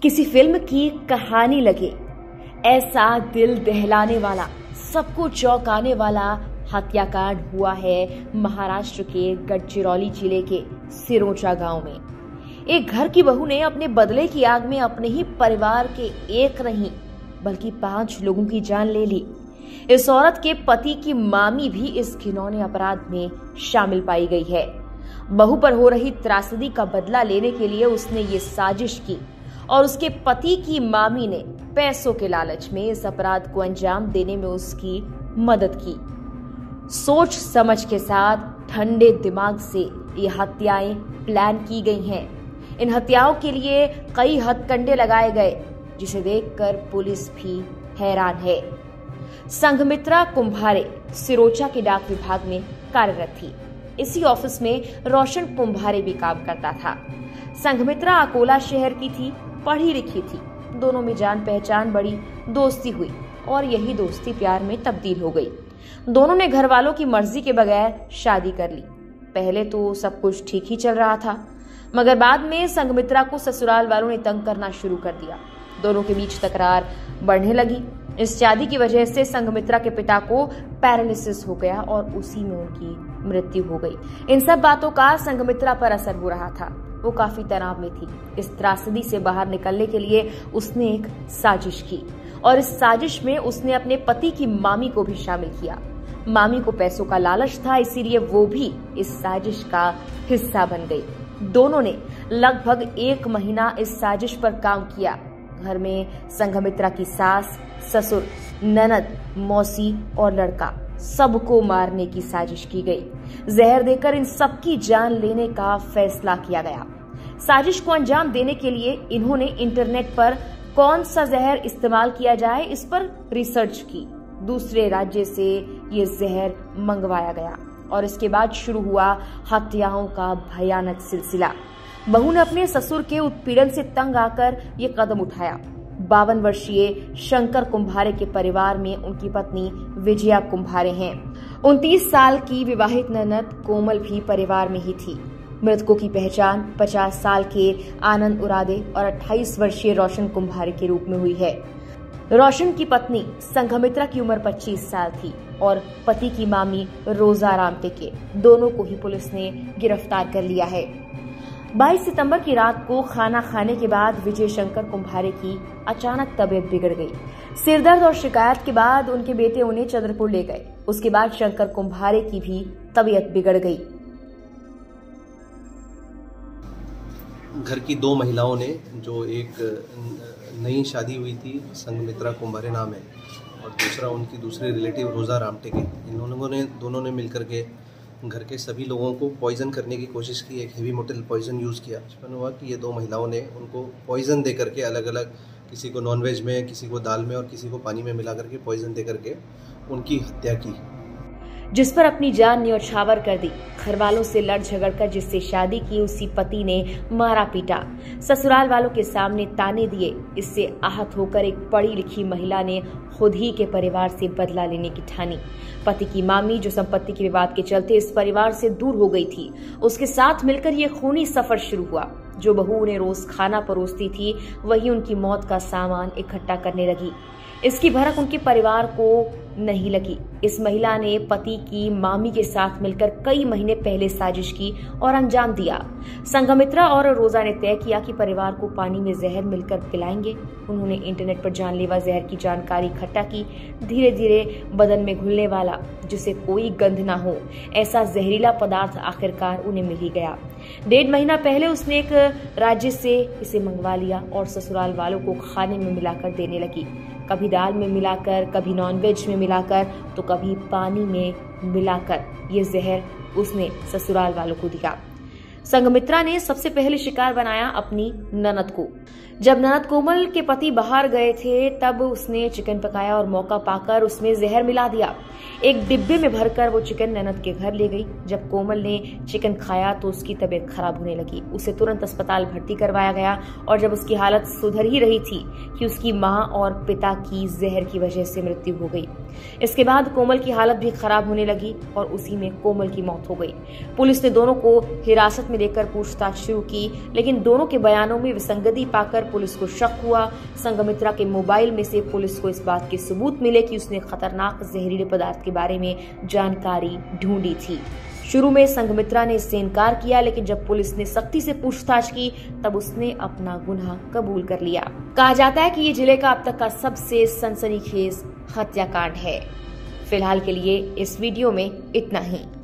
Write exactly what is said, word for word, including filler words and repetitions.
किसी फिल्म की कहानी लगे ऐसा दिल दहलाने वाला, सबको चौंकाने वाला हत्याकांड हुआ है महाराष्ट्र के गढ़चिरौली जिले के सिरोंचा गांव में। एक घर की बहू ने अपने बदले की आग में अपने ही परिवार के एक नहीं बल्कि पांच लोगों की जान ले ली। इस औरत के पति की मामी भी इस घिनौने अपराध में शामिल पाई गई है। बहू पर हो रही त्रासदी का बदला लेने के लिए उसने ये साजिश की और उसके पति की मामी ने पैसों के लालच में इस अपराध को अंजाम देने में उसकी मदद की। सोच समझ के साथ ठंडे दिमाग से ये हत्याएं प्लान की गई हैं। इन हत्याओं के लिए कई हथकंडे लगाए गए, जिसे देखकर पुलिस भी हैरान है। संघमित्रा कुंभारे सिरोंचा के डाक विभाग में कार्यरत थी। इसी ऑफिस में रोशन कुंभारे भी काम करता था। संघमित्रा अकोला शहर की थी, पढ़ी लिखी थी। दोनों में जान पहचान बढ़ी, दोस्ती हुई और यही दोस्ती प्यार में तब्दील हो गई। दोनों ने घर वालों की मर्जी के बगैर शादी कर ली। पहले तो सब कुछ ठीक ही चल रहा था, मगर बाद में संघमित्रा को ससुराल वालों ने तंग करना शुरू कर दिया। दोनों के बीच तकरार बढ़ने लगी। इस शादी की वजह से संघमित्रा के पिता को पैरालिसिस हो गया और उसी में उनकी मृत्यु हो गई। इन सब बातों का संघमित्रा पर असर हो रहा था। वो काफी तनाव में थी। इस त्रासदी से बाहर निकलने के लिए उसने एक साजिश की और इस साजिश में उसने अपने पति की मामी को भी शामिल किया। मामी को पैसों का लालच था, इसीलिए वो भी इस साजिश का हिस्सा बन गई। दोनों ने लगभग एक महीना इस साजिश पर काम किया। घर में संघमित्रा की सास, ससुर, ननद, मौसी और लड़का सबको मारने की साजिश की गई। जहर देकर इन सबकी जान लेने का फैसला किया गया। साजिश को अंजाम देने के लिए इन्होंने इंटरनेट पर कौन सा जहर इस्तेमाल किया जाए इस पर रिसर्च की। दूसरे राज्य से ये जहर मंगवाया गया और इसके बाद शुरू हुआ हत्याओं का भयानक सिलसिला। बहू ने अपने ससुर के उत्पीड़न से तंग आकर ये कदम उठाया। बावन वर्षीय शंकर कुंभारे के परिवार में उनकी पत्नी विजया कुंभारे हैं। उनतीस साल की विवाहित ननद कोमल भी परिवार में ही थी। मृतकों की पहचान पचास साल के आनंद उरादे और अट्ठाईस वर्षीय रोशन कुंभारे के रूप में हुई है। रोशन की पत्नी संघमित्रा की उम्र पच्चीस साल थी और पति की मामी रोजा रामटेके। दोनों को ही पुलिस ने गिरफ्तार कर लिया है। बाईस सितंबर की रात को खाना खाने के बाद विजय शंकर कुंभारे की अचानक तबीयत बिगड़ गई। सिरदर्द और शिकायत के बाद उनके बेटे उन्हें चंद्रपुर ले गए। उसके बाद शंकर कुंभारे की भी तबीयत बिगड़ गई। घर की दो महिलाओं ने, जो एक नई शादी हुई थी, संघमित्रा कुंभारे नाम है, और दूसरा उनकी दूसरे रिलेटिव रोजा रामटेके, इन लोगों ने दोनों ने मिलकर के घर के सभी लोगों को पॉइजन करने की कोशिश की। एक हेवी मेटल पॉइजन यूज़ किया। इसमें हुआ कि ये दो महिलाओं ने उनको पॉइजन दे करके अलग अलग, किसी को नॉनवेज में, किसी को दाल में और किसी को पानी में मिला करके पॉइजन दे करके उनकी हत्या की, जिस पर अपनी जान न्यौछावर कर दी। घर वालों से लड़ झगड़ कर जिससे शादी की उसी पति ने मारा पीटा, ससुराल वालों के सामने ताने दिए। इससे आहत होकर एक पढ़ी लिखी महिला ने खुद ही के परिवार से बदला लेने की ठानी। पति की मामी, जो संपत्ति के विवाद के चलते इस परिवार से दूर हो गई थी, उसके साथ मिलकर ये खूनी सफर शुरू हुआ। जो बहू उन्हें रोज खाना परोसती थी, वही उनकी मौत का सामान इकट्ठा करने लगी। इसकी भनक उनके परिवार को नहीं लगी। इस महिला ने पति की मामी के साथ मिलकर कई महीने पहले साजिश की और अंजाम दिया। संघमित्रा और रोजा ने तय किया कि परिवार को पानी में जहर मिलकर पिलाएंगे। उन्होंने इंटरनेट पर जानलेवा जहर की जानकारी इकट्ठा की। धीरे धीरे बदन में घुलने वाला, जिसे कोई गंध ना हो, ऐसा जहरीला पदार्थ आखिरकार उन्हें मिल ही गया। डेढ़ महीना पहले उसने एक राज्य से इसे मंगवा लिया और ससुराल वालों को खाने में मिलाकर देने लगी। कभी दाल में मिलाकर, कभी नॉनवेज में मिलाकर, तो कभी पानी में मिलाकर ये जहर उसने ससुराल वालों को दिया। संघमित्रा ने सबसे पहले शिकार बनाया अपनी ननद को। जब ननद कोमल के पति बाहर गए थे, तब उसने चिकन पकाया और मौका पाकर उसमें जहर मिला दिया। एक डिब्बे में भरकर वो चिकन ननद के घर ले गई। जब कोमल ने चिकन खाया तो उसकी तबीयत खराब होने लगी। उसे तुरंत अस्पताल भर्ती करवाया गया और जब उसकी हालत सुधर ही रही थी कि उसकी मां और पिता की जहर की वजह से मृत्यु हो गई। इसके बाद कोमल की हालत भी खराब होने लगी और उसी में कोमल की मौत हो गई। पुलिस ने दोनों को हिरासत में लेकर पूछताछ शुरू की, लेकिन दोनों के बयानों में विसंगति पाकर पुलिस को शक हुआ। संघमित्रा के मोबाइल में से पुलिस को इस बात के सबूत मिले कि उसने खतरनाक जहरीले पदार्थ के बारे में जानकारी ढूंढी थी। शुरू में संघमित्रा ने इससे इनकार किया, लेकिन जब पुलिस ने सख्ती से पूछताछ की तब उसने अपना गुनाह कबूल कर लिया। कहा जाता है कि ये जिले का अब तक का सबसे सनसनीखेज हत्याकांड है। फिलहाल के लिए इस वीडियो में इतना ही।